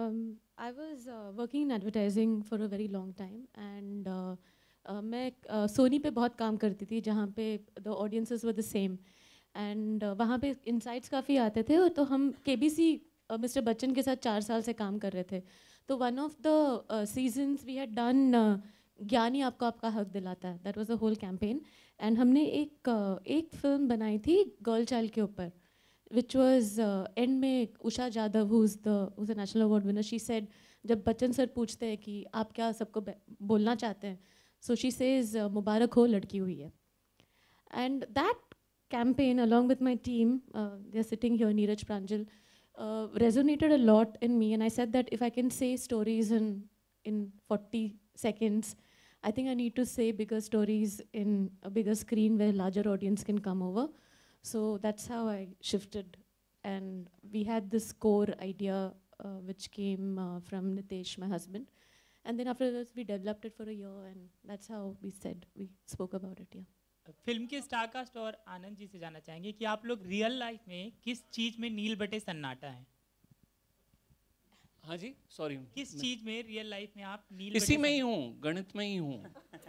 I was working in advertising for a very long time, and मैं सोनी पे बहुत काम करती थी, जहाँ पे the audiences were the same, and वहाँ पे insights काफ़ी आते थे, और तो हम KBC मिस्टर बच्चन के साथ 4 साल से काम कर रहे थे. तो one of the seasons we had done ज्ञानी आपको आपका हक दिलाता है. That was the whole campaign, and हमने एक फिल्म बनाई थी गर्ल चाइल्ड के ऊपर, which was end में Usha Jadhav, who's a national award winner, she said, जब बच्चन सर पूछते हैं कि आप क्या सबको बोलना चाहते हैं, so she says मुबारक हो लड़की हुई है. And that campaign, along with my team, they're sitting here, Neeraj Pranjal, resonated a lot in me, and I said that if I can say stories in 40 seconds, I think I need to say bigger stories in a bigger screen where larger audience can come over. So that's how I shifted, and we had this core idea which came from Nitesh, my husband, and then after this we developed it for a year, and that's how we spoke about it. Yeah. Film के star cast और आनंद जी से जानना चाहेंगे कि आप लोग real life में किस चीज में नील बटे सन्नाटा हैं? हाँ जी, सॉरी, किस चीज में रियल लाइफ में आप नील इसी में ही हूँ, गणित में ही हूँ.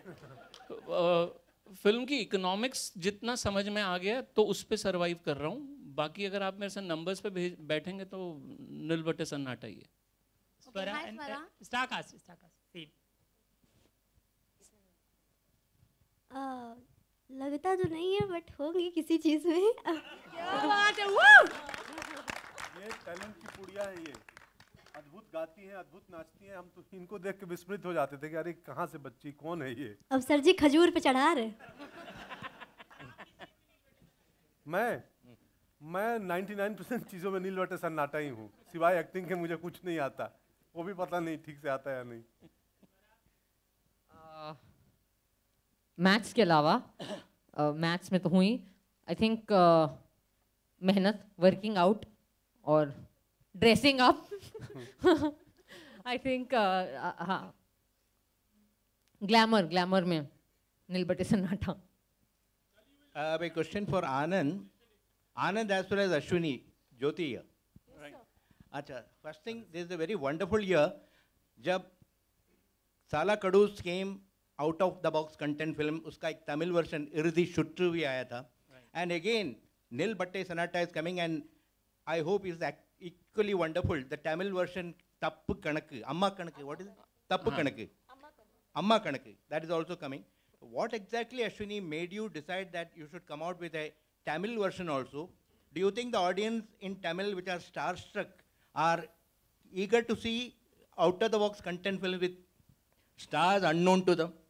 फिल्म की इकोनॉमिक्स जितना समझ में आ गया तो उस पे सरवाइव कर रहा हूँ. बाकी अगर आप मेरे से नंबर्स पे बैठेंगे तो नील बटे सन्नाटा ही है. लगता तो नहीं है, बट होंगे किसी चीज में. क्या बात है, वो ये टैलेंट की पुड़िया है. ये अद्भुत गाती हैं, अद्भुत नाचती हैं. हम तो इनको देख के विस्मित हो जाते थे कि अरे कहाँ से बच्ची, कौन है ये. अब सर जी खजूर पे चढ़ा रहे. मैं 99% चीज़ों में नील बटे सन्नाटा ही हूँ, सिवाय एक्टिंग के मुझे कुछ नहीं आता. वो भी पता नहीं ठीक से आता है या नहीं. मैथ्स के अलावा मैथ्स में तो हुई, आई थिंक मेहनत, वर्किंग आउट और ड्रेसिंग अप. आई थिंक हाँ, ग्लैमर में नील बटे सन्नाटा. A question for Anand as well as Ashwini, Jyoti here. Right. Acha, first thing, this is a very wonderful year. जब साला कड़ूस came out of the box content film, उसका एक Tamil version इर्दी शुट्टू भी आया था. And again, नील बट्टे सन्नाटा is coming, and I hope is equally wonderful. The Tamil version तप्पु कणक्कु, अम्मा कणक्कु, what is it? तप्पु कणक्कु, अम्मा कणक्कु, that is also coming. What exactly, Ashwini, made you decide that you should come out with a Tamil version also? Do you think the audience in Tamil, which are starstruck, are eager to see out-of-the-box content film with stars unknown to them?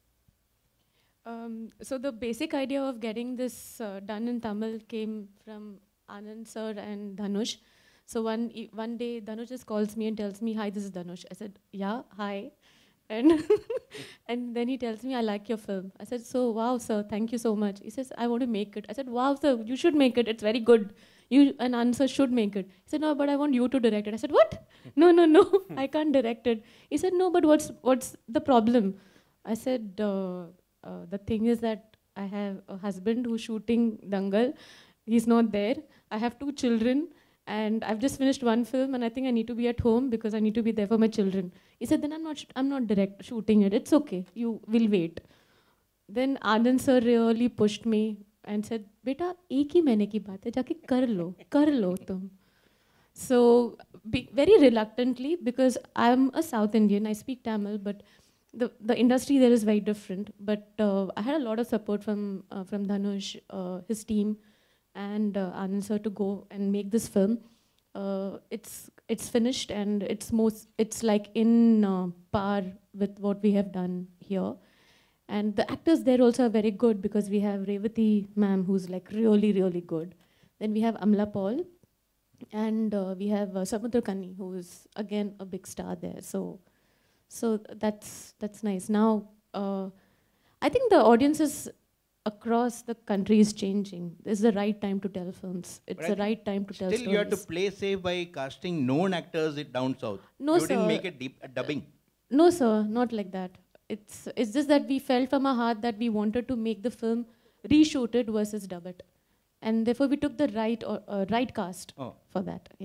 So the basic idea of getting this done in Tamil came from Anand sir and Dhanush. So one day Dhanush just calls me and tells me, "Hi, this is Dhanush." I said, "Yeah, hi." And and then he tells me, "I like your film." I said, "So wow, sir, thank you so much." He says, "I want to make it." I said, "Wow, sir, you should make it. It's very good. You and Anand sir should make it." He said, "No, but I want you to direct it." I said, "What? No, I can't direct it." He said, "No, but what's the problem?" I said, "The thing is that I have a husband who's shooting Dangal. He's not there. I have 2 children. And I've just finished one film, and I think I need to be at home because I need to be there for my children." He said, "Then I'm not direct shooting it. It's okay. You will wait." Then Anand sir really pushed me and said, "Beta, एक ही महीने की बात है, जाके कर लो तुम." So very reluctantly, because I'm a South Indian, I speak Tamil, but the industry there is very different. But I had a lot of support from Dhanush, his team, and Anand sir to go and make this film. It's finished, and it's like in par with what we have done here. And the actors there also are very good, because we have Revati ma'am, who's like really, really good. Then we have Amla Paul, and we have Samudra Kanni, who is again a big star there. So that's nice. Now, I think the audiences across the country is changing. It's the right time to tell films. It's the right time to tell stories. Still, you have to play safe by casting known actors down south. No, you sir. didn't make a dubbing. No, sir, not like that. It's just that we felt from our heart that we wanted to make the film, reshoot it versus dub it, and therefore we took the right cast for that. Yeah.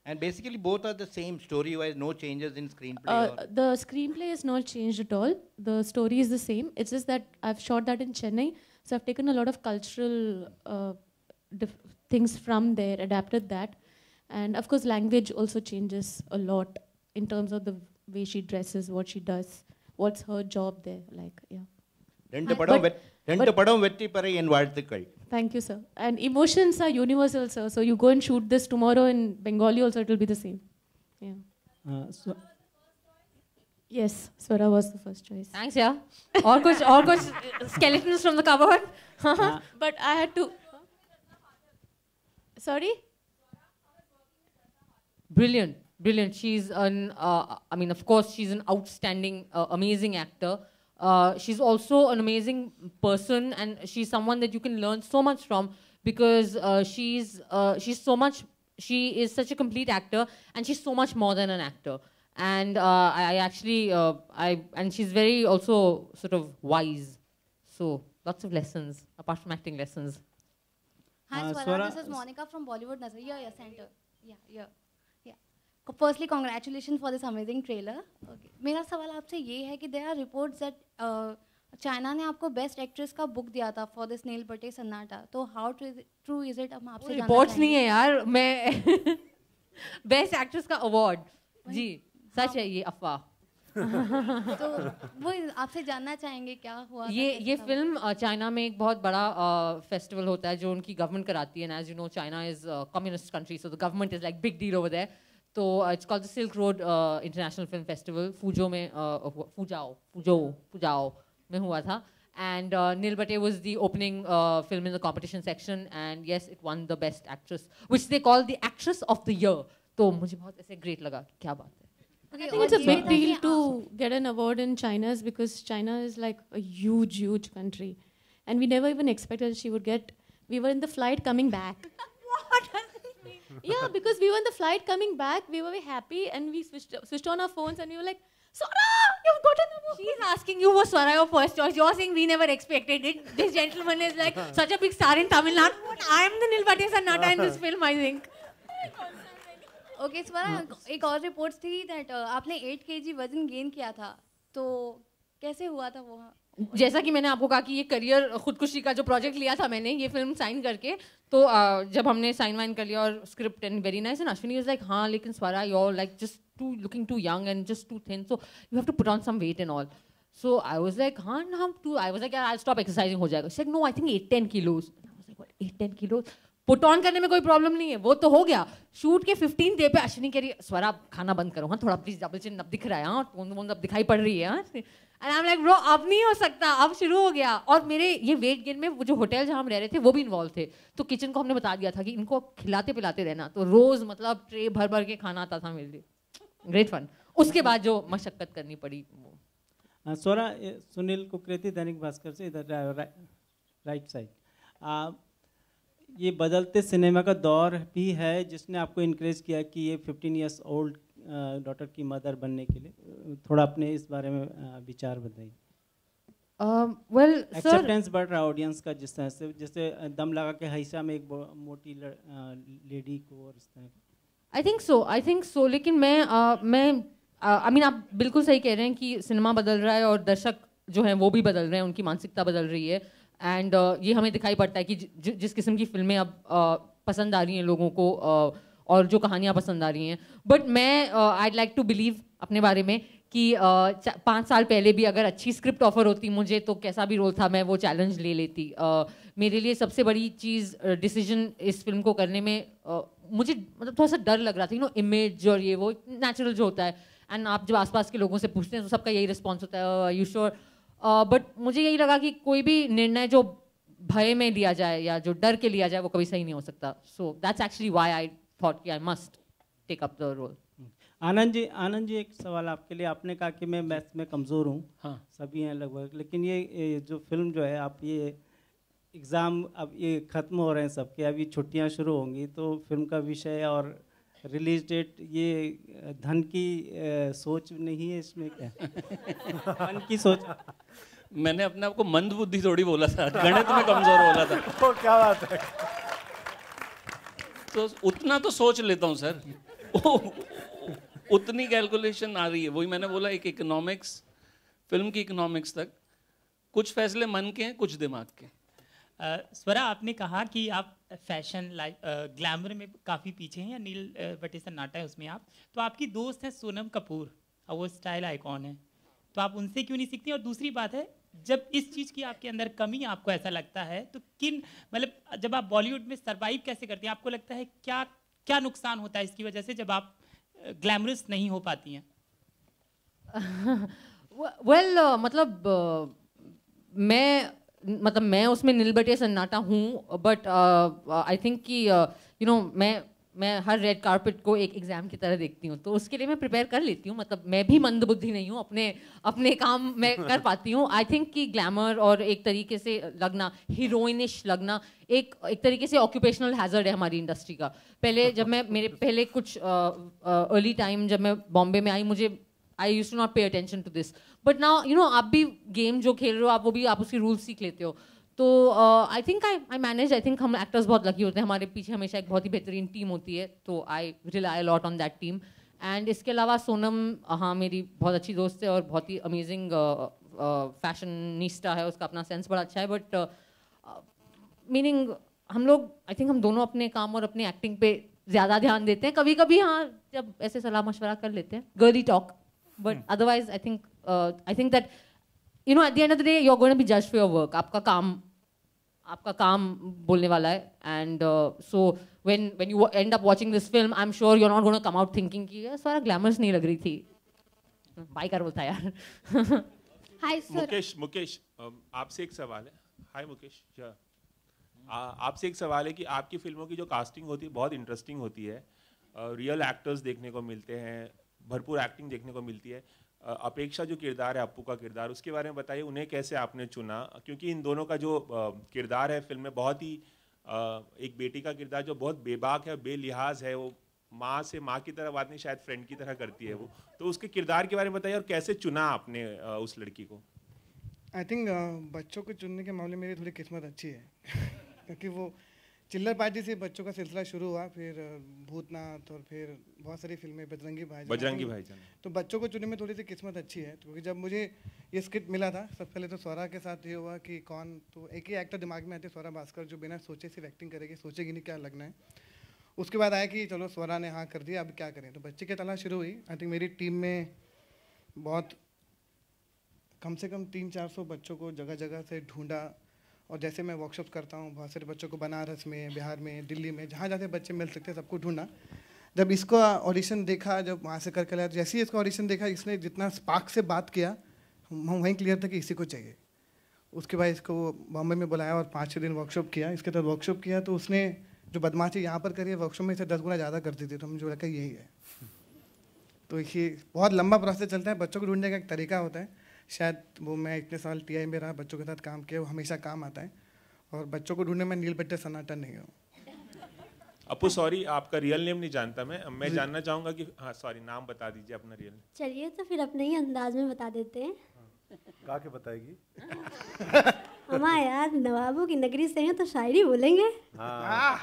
And basically both are the same story-wise, no changes in screenplay. Or The screenplay is not changed at all. The story is the same. It's just that I've shot that in Chennai, so I've taken a lot of cultural things from there, adapted that, and of course language also changes a lot in terms of the way she dresses, what she does, what's her job there. Like, yeah. ரெண்டு படம் வெற்றி பெற என் வாழ்த்துக்கள். Thank you, sir. And emotions are universal, sir. So you go and shoot this tomorrow in Bengali also, it will be the same. Yeah. Yes, Swara was the first choice. Thanks, yeah. और कुछ skeletons from the cupboard. But I had to. Sorry? Brilliant. She's I mean, of course, she's an outstanding, amazing actor. She's also an amazing person, and she's someone that you can learn so much from, because she is such a complete actor, and she's so much more than an actor. And and she's very also sort of wise. So lots of lessons apart from acting lessons. Hi, Swara. This is Monica from Bollywood Nazar. Yeah, center. Yeah. Firstly, congratulations for this amazing trailer. Okay. मेरा सवाल आपसे ये है कि there are reports that China ने आपको best actress का book दिया था for this नील बटे सन्नाटा. तो how true is it? हम आपसे जानना रिपोर्ट्स नहीं है यार, मैं बेस्ट एक्ट्रेस का अवार्ड जी सच है, ये अफवाह. तो वो आपसे जानना चाहेंगे क्या हुआ. ये फिल्म चाइना में एक बहुत बड़ा फेस्टिवल होता है जो उनकी गवर्नमेंट कराती है. And as you know, China is communist country, so the government is like big deal over there. तो it's called the Silk Road International Film Festival. Fuzhou में हुआ था. And Nil Bhatte was the opening film in the competition section, and yes, it won the best actress, which they call the actress of the year. तो मुझे बहुत ऐसे great लगा, क्या बात है. I think it's a big deal to get an award in China's, because China is like a huge country, and we never even expected she would get. We were in the flight coming back. What? Yeah, because we were in the flight coming back, we were very happy, and we switched on our phones, and we were like, Swara, you've gotten an award. She's asking you, was Swara your first choice? You're saying we never expected it. This gentleman is like such a big star in Tamil Nadu. I am the Nil Bhatte Sannata in this film, I think. Okay, Swara, एक और reports थी that आपने 8 kg वजन gain किया था. तो कैसे हुआ था वो? जैसा कि मैंने आपको कहा कि ये करियर खुदकुशी का जो प्रोजेक्ट लिया था मैंने, ये फिल्म साइन करके, तो जब हमने साइन वाइन कर लिया और script and very nice, and Ashwini was like हाँ लेकिन Swara you are like just too looking too young and just too thin, so you have to put on some weight and all. So I was like हाँ हम to, I was like यार I stop exercising, हो जाएगा. She like no I think 8-10 kilos. I was like what 8-10 kilos put on करने में कोई problem नहीं है, वो तो हो गया. शूट के 15 डे पे अश्विनी कह रही है स्वरा खाना बंद करो हाँ, थोड़ा प्लीज डबल चिन अब दिख रहा है हाँ, टोन अब दिखाई पड़ रही है हाँ. And I am like bro अब नहीं हो सकता, अब शुरू हो गया. और मेरे ये वेट गेन में वो जो होटल जहाँ हम रह रहे थे वो भी इन्वॉल्व थे, तो किचन को हमने बता दिया था कि इनको खिलाते पिलाते रहना, तो रोज मतलब ट्रे भर भर के खाना आता था मेरे लिए. Great fun. उसके बाद जो मशक्कत करनी पड़ी वो. स्वरा, सुनील कुकरेती, दैनिक भास्कर से, इधर राइट साइड. ये बदलते सिनेमा का दौर भी है जिसने आपको इनकरेज किया कि ये 15 ईयर्स ओल्ड डॉटर की मदर बनने के लिए, थोड़ा अपने इस बारे में विचार बताइए. वेल एक्सेप्टेंस बढ़ रहा है ऑडियंस का जिस तरह से, जैसे दम लगा के हैसा में एक मोटी लेडी को और इस तरह. I think so. लेकिन मैं आई मीन आप बिल्कुल सही कह रहे हैं कि सिनेमा बदल रहा है और दर्शक जो हैं वो भी बदल रहे हैं, उनकी मानसिकता बदल रही है. एंड ये हमें दिखाई पड़ता है कि जिस किस्म की फिल्में अब पसंद आ रही हैं लोगों को और जो कहानियाँ पसंद आ रही हैं. बट मैं आईड लाइक टू बिलीव अपने बारे में कि 5 साल पहले भी अगर अच्छी स्क्रिप्ट ऑफर होती मुझे, तो कैसा भी रोल था मैं वो चैलेंज ले लेती. मेरे लिए सबसे बड़ी चीज़ डिसीजन इस फिल्म को करने में मुझे मतलब थोड़ा सा डर लग रहा था, यू नो, इमेज और ये वो नेचुरल जो होता है. एंड आप जब आसपास के लोगों से पूछते हैं तो सबका यही रिस्पॉन्स होता है यू श्योर. बट मुझे यही लगा कि कोई भी निर्णय जो भय में लिया जाए या जो डर के लिया जाए वो कभी सही नहीं हो सकता. So that's actually why I thought कि I must take up the role. Anand ji एक सवाल आपके लिए. आपने कहा कि मैं मैथ्स में कमज़ोर हूँ. हाँ, सभी हैं लगभग. लेकिन ये जो फिल्म जो है, आप ये एग्ज़ाम अब ये ख़त्म हो रहे हैं सबके, अभी छुट्टियाँ शुरू होंगी, तो फिल्म का विषय और रिलीज डेट, ये धन की सोच नहीं है इसमें क्या? धन की सोच. मैंने अपने आप को मंद बुद्धि थोड़ी बोला था, गणित में कमजोर बोला था. तो क्या बात है. तो उतना तो सोच लेता हूँ सर. उतनी कैलकुलेशन आ रही है, वही मैंने बोला, एक इकोनॉमिक्स, फिल्म की इकोनॉमिक्स तक कुछ फैसले मन के हैं, कुछ दिमाग के। स्वरा, आपने कहा कि आप फैशन लाइफ ग्लैमर में काफ़ी पीछे हैं, या नील बटे सन्नाटा है उसमें आप, तो आपकी दोस्त है सोनम कपूर और वो स्टाइल आइकॉन है, तो आप उनसे क्यों नहीं सीखती? और दूसरी बात है, जब इस चीज़ की आपके अंदर कमी आपको ऐसा लगता है तो किन, मतलब जब आप बॉलीवुड में सर्वाइव कैसे करती हैं? आपको लगता है क्या क्या नुकसान होता है इसकी वजह से जब आप ग्लैमरस नहीं हो पाती हैं? मैं उसमें नील बटे सन्नाटा हूँ, बट आई थिंक कि मैं हर रेड कारपेट को एक एग्जाम की तरह देखती हूँ, तो उसके लिए मैं प्रिपेयर कर लेती हूँ। मतलब मैं भी मंदबुद्धि नहीं हूँ, अपने काम मैं कर पाती हूँ। आई थिंक कि ग्लैमर और एक तरीके से लगना, हीरोइनिश लगना, एक तरीके से ऑक्यूपेशनल हैजर्ड है हमारी इंडस्ट्री का। पहले जब मैं मेरे पहले कुछ अर्ली टाइम जब मैं बॉम्बे में आई, मुझे I used to not pay attention to this, but now आप भी गेम जो खेल रहे हो, आप उसकी रूल्स सीख लेते हो। तो I think I manage. I think हम एक्टर्स बहुत लकी होते हैं, हमारे पीछे हमेशा एक बहुत ही बेहतरीन टीम होती है, तो I rely lot on that team. And इसके अलावा सोनम, हाँ, मेरी बहुत अच्छी दोस्त है और बहुत ही अमेजिंग फैशनिस्टा है, उसका अपना सेंस बड़ा अच्छा है। बट मीनिंग हम लोग, आई थिंक हम दोनों अपने काम और अपनी एक्टिंग पे ज़्यादा ध्यान देते हैं। कभी कभी हाँ, जब ऐसे सलाह मशवरा कर लेते हैं, girly talk, but otherwise I think that at the end of the day you're going to be judged for your work. आपका काम बोलने वाला है, and so when you end up watching this film, I'm sure you're not going to come out thinking कि यार सारा glamorous नहीं लग रही थी। बाय कर बोलता यार। Hi sir. मुकेश, आपसे एक सवाल है। हाय मुकेश, आपसे एक सवाल है कि आपकी फिल्मों की जो कास्टिंग होती है बहुत इंटरेस्टिंग होती है, रियल एक्टर्स देखने को मिलते हैं, भरपूर एक्टिंग देखने को मिलती है। अपेक्षा जो किरदार है, अप्पू का किरदार, उसके बारे में बताइए, उन्हें कैसे आपने चुना? क्योंकि इन दोनों का जो किरदार है फिल्म में, बहुत ही एक बेटी का किरदार जो बहुत बेबाक है, बेलिहाज है, वो माँ की तरह बात नहीं, शायद फ्रेंड की तरह करती है वो, तो उसके किरदार के बारे में बताइए और कैसे चुना आपने उस लड़की को? आई थिंक बच्चों को चुनने के मामले में मेरी थोड़ी किस्मत अच्छी है क्योंकि वो चिल्लर पार्टी से बच्चों का सिलसिला शुरू हुआ, फिर भूतनाथ और फिर बहुत सारी फिल्में, बजरंगी भाईजान। तो बच्चों को चुनने में थोड़ी सी किस्मत अच्छी है, क्योंकि जब मुझे ये स्क्रिप्ट मिला था, सबसे पहले तो स्वरा के साथ ये हुआ कि कौन, तो एक ही एक्टर दिमाग में आते, स्वरा भास्कर, जो बिना सोचे सिर्फ एक्टिंग करेगी, सोचेगी नहीं क्या लगना है। उसके बाद आया कि चलो स्वरा ने हाँ कर दिया, अब क्या करें, तो बच्चे की तलाश शुरू हुई। आई थिंक मेरी टीम में बहुत कम से कम 300-400 बच्चों को जगह जगह से ढूंढा, और जैसे मैं वर्कशॉप करता हूँ, बहुत सारे बच्चों को बनारस में, बिहार में, दिल्ली में, जहाँ जहाँ बच्चे मिल सकते सबको ढूंढा। जब इसको ऑडिशन देखा, जब वहाँ से करके लाया, जैसे ही इसका ऑडिशन देखा, इसने जितना स्पार्क से बात किया, हम वहीं क्लियर था कि इसी को चाहिए। उसके बाद इसको बॉम्बे में बुलाया और 5-6 दिन वर्कशॉप किया। इसके बाद वर्कशॉप किया तो उसने जो बदमाशी यहाँ पर करी है, वर्कशॉप में इसे 10 गुना ज़्यादा करती थी, तो मुझे लगा यही है। तो ये बहुत लंबा प्रोसेस चलता है, बच्चों को ढूंढने का एक तरीका होता है। शायद वो मैं इतने साल TI में रहा, बच्चों के साथ काम किया, वो हमेशा काम आता है, और बच्चों को ढूंढने में नील बट्टे सन्नाटा नहीं हो। अप्पू सॉरी, आपका रियल नेम नहीं जानता मैं जानना चाहूँगा कि, हाँ सॉरी, नाम बता दीजिए अपना रियल। चलिए तो फिर अपने ही अंदाज में बता देते हैं। गा के बताएगी? हमारा यार नवाबों की नगरी से हैं तो शायरी बोलेंगे। हाँ,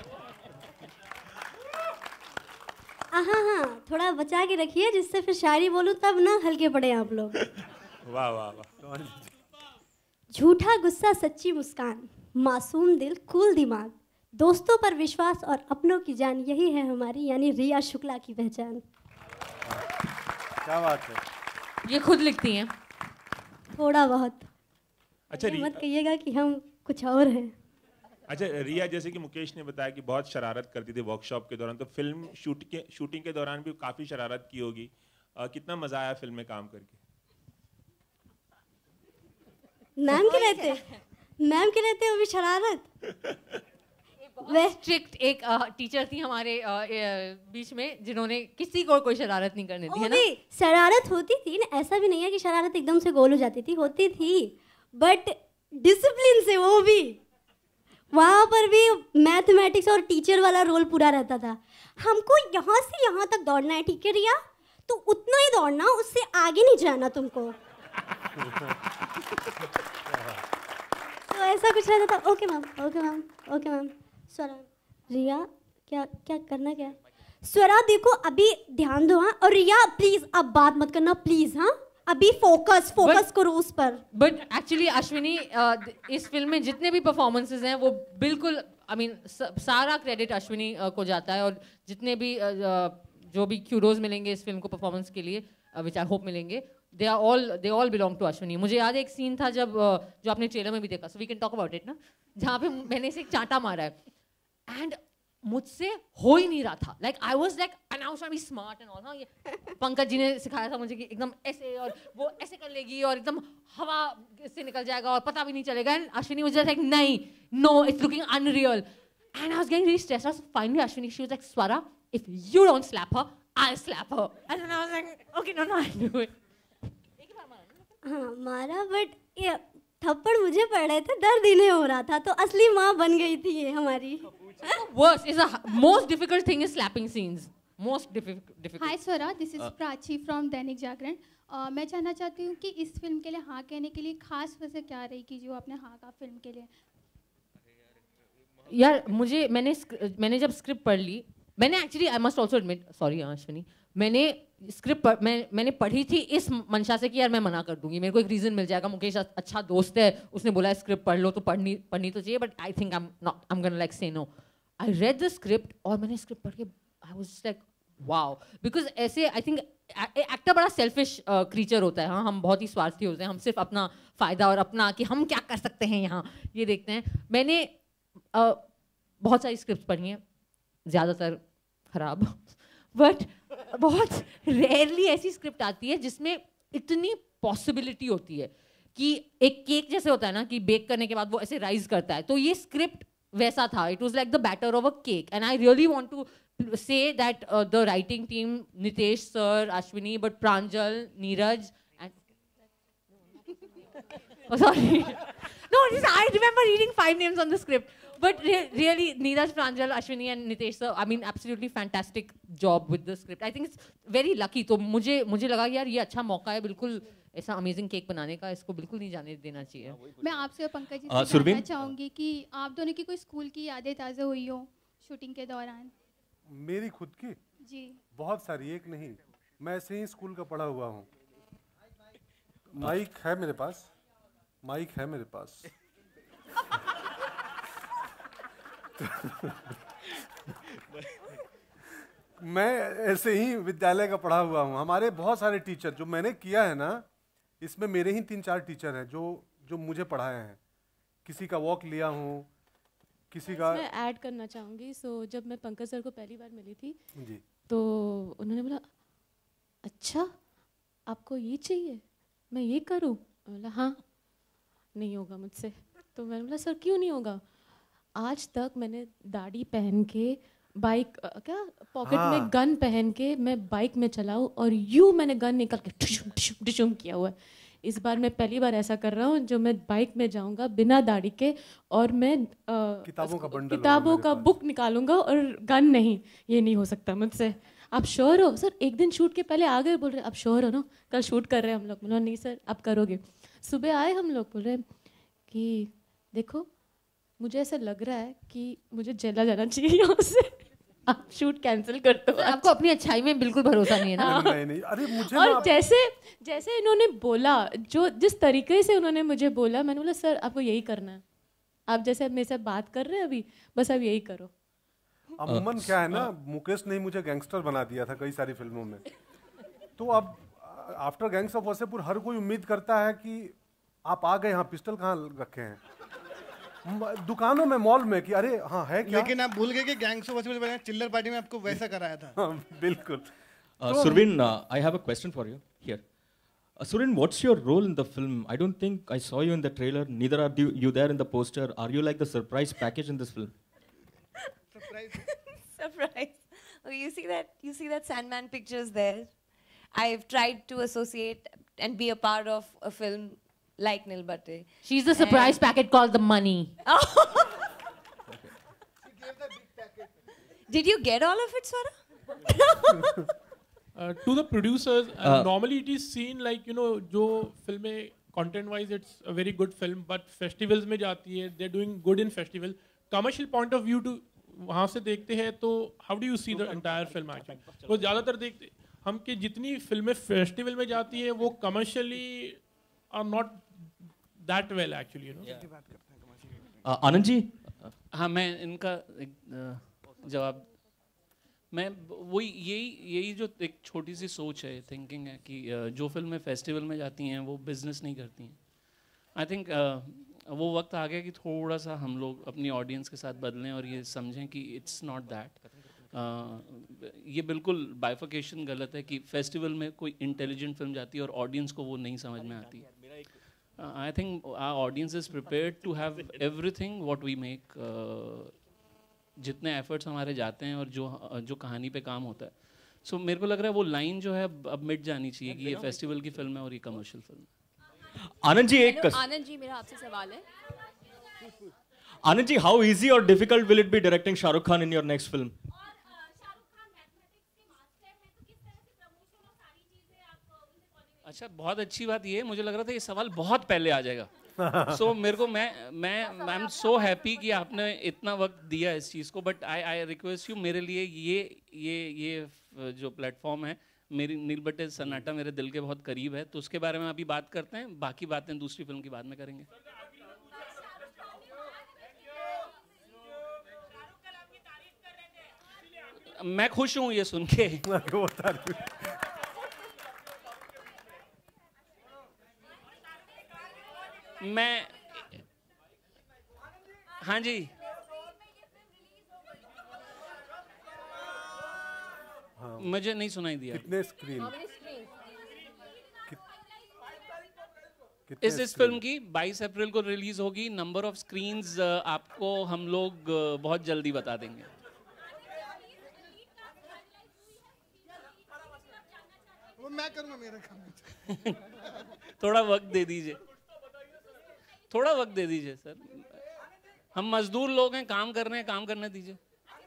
थोड़ा बचा के रखिए, जिससे फिर शायरी बोलूं तब ना हल्के पड़े आप लोग। वाह वाह वाह। झूठा गुस्सा, सच्ची मुस्कान, मासूम दिल, कूल दिमाग, दोस्तों पर विश्वास और अपनों की जान, यही है हमारी यानी रिया शुक्ला की पहचान। क्या बात है। ये खुद लिखती हैं? थोड़ा बहुत। अच्छा, मत कहिएगा कि हम कुछ और हैं। अच्छा रिया, जैसे कि मुकेश ने बताया कि बहुत शरारत करती थी वर्कशॉप के दौरान, तो फिल्म शूटिंग के दौरान भी काफ़ी शरारत की होगी। कितना मज़ा आया फिल्म में काम करके? मैम के रहते वो भी शरारत। वह स्ट्रिक्ट एक टीचर थी हमारे बीच में, जिन्होंने किसी को कोई शरारत नहीं करने दी, है ना? शरारत होती थी ना, ऐसा भी नहीं है कि शरारत एकदम से गोल हो जाती थी, होती थी, बट डिसिप्लिन से। वो भी वहाँ पर भी मैथमेटिक्स और टीचर वाला रोल पूरा रहता था। हमको यहाँ से यहाँ तक दौड़ना है, ठीक है रिया, तो उतना ही दौड़ना, उससे आगे नहीं जाना तुमको। तो ऐसा कुछ रहता था। Okay ma'am. स्वरा, रिया, क्या करना क्या है? स्वरा देखो अभी ध्यान दो, हाँ, और रिया प्लीज अब बात मत करना प्लीज, हाँ, अभी फोकस करो उस पर। बट एक्चुअली अश्विनी इस फिल्म में जितने भी परफॉर्मेंसेज हैं वो बिल्कुल सारा क्रेडिट अश्विनी को जाता है, और जितने भी जो भी क्यूडोज मिलेंगे इस फिल्म को परफॉर्मेंस के लिए, विच आई होप मिलेंगे, they all belong to Ashwini. मुझे याद है एक सीन था जब जो आपने ट्रेलर में भी देखा, so we can talk about it ना, जहाँ पे मैंने इसे एक चांटा मारा है एंड मुझसे हो ही नहीं रहा था, like I was like and I was trying to be smart and all. हाँ, ये पंकज जी ने सिखाया था मुझे कि एकदम ऐसे और वो ऐसे कर लेगी और एकदम हवा से निकल जाएगा और पता भी नहीं चलेगा, and Ashwini was just like नहीं, no it's looking unreal, and I was getting really stressed. Finally Ashwini she was like Swara if you don't slap her I'll slap her, and then I was like okay no I do it। हाँ मारा, but ये थप्पड़ मुझे पड़ रहे थे, दर्द ही नहीं हो रहा था, तो असली माँ बन गई थी ये हमारी। Worst is the most difficult thing is slapping scenes, most difficult। Hi Swara, this is Prachi from Dainik Jagran. मैं जानना चाहती हूँ कि इस फिल्म के लिए हाँ कहने के लिए खास वजह क्या रही कि जो आपने हाँ कहा फिल्म के लिए? यार मैंने जब स्क्रिप्ट पढ़ ली, मैंने actually I must also admit, sorry Ashwini, मैंने स्क्रिप्ट मैंने पढ़ी थी इस मंशा से कि यार मैं मना कर दूंगी, मेरे को एक रीज़न मिल जाएगा, मुकेश अच्छा दोस्त है, उसने बोला है स्क्रिप्ट पढ़ लो तो पढ़नी तो चाहिए, but I think I am gonna like say no. I read the script और मैंने स्क्रिप्ट पढ़ के I was like wow, because ऐसे आई थिंक एक्टर बड़ा सेल्फिश क्रीचर होता है। हाँ, हम बहुत ही स्वार्थी होते हैं, हम सिर्फ अपना फ़ायदा और अपना कि हम क्या कर सकते हैं यहाँ ये देखते हैं। मैंने बहुत सारी स्क्रिप्ट पढ़ी हैं, ज़्यादातर खराब, बट बहुत रेयरली ऐसी स्क्रिप्ट आती है जिसमें इतनी पॉसिबिलिटी होती है कि एक केक जैसे होता है ना कि बेक करने के बाद वो ऐसे राइज करता है, तो ये स्क्रिप्ट वैसा था, it was like the batter of a cake, and I really want to say that the writing team, Nitesh sir, Ashwini, but Pranjal, Neeraj, and oh, sorry, no, I remember reading 5 names on the script, but really Neeraj, Pranjal, Ashwini, and Nitesh sir, I mean absolutely fantastic job with the script. I think it's very lucky. तो मुझे लगा कि यार ये अच्छा मौका है बिल्कुल ऐसा अमेजिंग केक बनाने का, इसको बिल्कुल नहीं जाने देना चाहिए। मैं आपसे और पंकज जी से जानना चाहूँगी कि आप दोनों की कोई स्कूल की यादें ताज़ा हुई हो शूटिंग के दौरान? मेरी खुद की जी बहुत सारी, एक नहीं, मैं ऐसे ही स्कूल का पढ़ा हुआ हूँ। माइक है मेरे पास, माइक है मेरे पास। मैं ऐसे ही विद्यालय का पढ़ा हुआ हूँ। हमारे बहुत सारे टीचर जो मैंने किया है ना, इसमें मेरे ही 3-4 टीचर हैं जो मुझे पढ़ाए हैं। किसी का वॉक लिया हूँ, किसी का। मैं ऐड करना चाहूँगी। जब मैं पंकज सर को पहली बार मिली थी जी, तो उन्होंने बोला अच्छा आपको ये चाहिए, मैं ये करूँ? बोला हाँ, नहीं होगा मुझसे। तो मैंने बोला सर क्यों नहीं होगा? आज तक मैंने दाढ़ी पहन के बाइक पॉकेट में गन पहन के मैं बाइक में चलाऊँ और यूँ मैंने गन निकल के ठुशुम ठुशुम ठुशुम किया हुआ है। इस बार मैं पहली बार ऐसा कर रहा हूँ जो मैं बाइक में जाऊँगा बिना दाढ़ी के और मैं किताबों का बुक निकालूंगा और गन नहीं, ये नहीं हो सकता मुझसे। आप श्योर हो सर? एक दिन शूट के पहले आ गए, बोल रहे आप श्योर हो ना कल शूट कर रहे हैं हम लोग? बोला नहीं सर आप करोगे। सुबह आए हम लोग, बोल रहे कि देखो मुझे ऐसा लग रहा है कि मुझे जेला जाना चाहिए यहाँ से, आप शूट कैंसिल करते हो। आपको अपनी अच्छाई में बिल्कुल भरोसा नहीं है ना? नहीं, अरे मुझे और जैसे इन्होंने बोला, जिस तरीके से उन्होंने मुझे बोला, मैंने बोला सर आपको यही करना है, आप जैसे मेरे साथ बात कर रहे हैं अभी, बस आप यही करो। अमूमन क्या है ना, मुकेश ने मुझे गैंगस्टर बना दिया था कई सारी फिल्मों में, तो अब आफ्टर गैंग्स ऑफ वासेपुर हर कोई उम्मीद करता है कि आप आ गए, यहाँ पिस्टल कहाँ रखे हैं दुकानों में, मॉल में, कि अरे हाँ है क्या? लेकिन आप भूल गए कि गैंग्स ऑफ वासेपुर चिल्लर पार्टी में आपको वैसा कराया था। बिल्कुल। Survin, I have a question for you here. Survin, what's your role in the film? I don't think I saw you in the trailer. Neither are you there in the poster. Are you like the surprise package in this film? Surprise. Okay, you see that Sandman pictures there. I've tried to associate and be a part of a film like Nil Bhatte. She's the surprise packet called the money. Did you get all of it, Swara? To the producers, normally it is seen like, जो फिल्में content-wise it's a very good film, but festivals में जाती है, they're doing good in festival. Commercial point of view वहाँ से देखते हैं तो how do you see the entire film actually? वो ज़्यादातर देखते हम कि जितनी फिल्में फेस्टिवल में जाती हैं वो commercially are not that well actually, you know. Anand ji, हाँ, मैं इनका जवाब, मैं वही यही जो एक छोटी सी सोच है, थिंकिंग है कि जो फिल्में फेस्टिवल में जाती हैं वो बिजनेस नहीं करती हैं। आई थिंक वो वक्त आ गया कि थोड़ा सा हम लोग अपनी ऑडियंस के साथ बदलें और ये समझें कि इट्स नॉट दैट। ये बिल्कुल बाइफिकेशन गलत है कि फेस्टिवल में कोई इंटेलिजेंट फिल्म जाती है और ऑडियंस को वो नहीं समझ में आती। I think our audience is prepared to have everything what we make. जितने एफर्ट्स हमारे जाते हैं और जो कहानी पे काम होता है, सो मेरे को लग रहा है वो लाइन जो है अब मिट जानी चाहिए कि ये फेस्टिवल की फिल्म है और ये कमर्शियल फिल्म है। आनंद जी, आनंद जी, मेरा आपसे सवाल है। आनंद जी, हाउ इजी और difficult will it be directing Shahrukh Khan in your next film? अच्छा, बहुत अच्छी बात ये है, मुझे लग रहा था ये सवाल बहुत पहले आ जाएगा। सो मेरे को मैं एम सो हैप्पी कि आपने इतना वक्त दिया इस चीज़ को, बट आई रिक्वेस्ट यू, मेरे लिए ये जो प्लेटफॉर्म है, मेरी नील बट्टे सन्नाटा मेरे दिल के बहुत करीब है, तो उसके बारे में अभी बात करते हैं, बाकी बातें दूसरी फिल्म की बाद में करेंगे। मैं खुश हूँ ये सुन के। मैं, हाँ जी, हाँ। मुझे नहीं सुनाई दिया। कितने स्क्रीन? इस फिल्म की 22 अप्रैल को रिलीज होगी। नंबर ऑफ स्क्रीन्स आपको हम लोग बहुत जल्दी बता देंगे। वो मैं करूंगा मेरा काम। थोड़ा वक्त दे दीजिए, थोड़ा वक्त दे दीजिए सर, हम मजदूर लोग हैं, काम कर रहे हैं, काम करने दीजिए।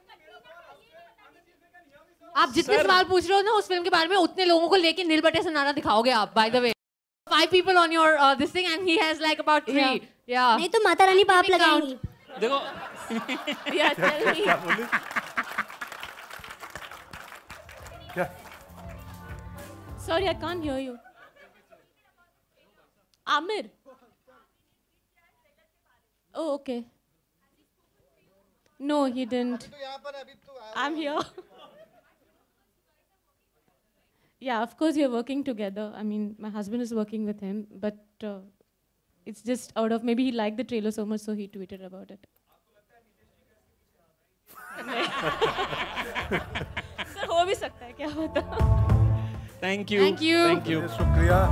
आप जितने सवाल पूछ रहे हो ना उस फिल्म के बारे में, उतने लोगों को लेके नील बट्टे सन्नाटा दिखाओगे आप। By the way, 5 people on your this thing and he has like about 3. Yeah. नहीं तो माता रानी पाप लगाएंगी। देखो, Yeah, tell me. क्या बोली? क्या? Sorry, I can't hear you. Amir. Oh, okay. No, he didn't. I'm here. Yeah, of course, we are working together. I mean, my husband is working with him, but it's just out of maybe he liked the trailer so much, so he tweeted about it. Sir, हो भी सकता है, क्या होता? Thank you. Thank you. Thank you. शुक्रिया।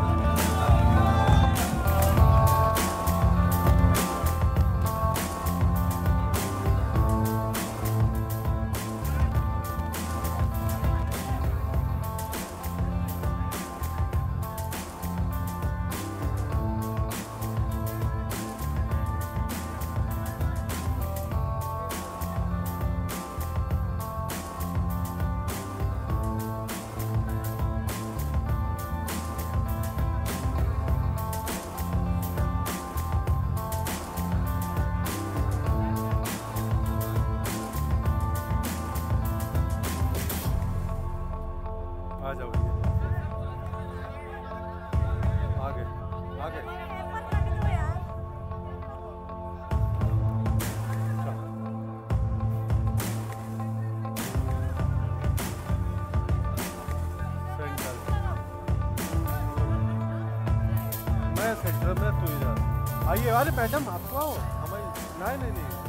आ जाओ आगे आगे। मैं सेक्टर में तू इधर आइए। अरे मैडम आप आओ, हमारी नहीं नहीं नहीं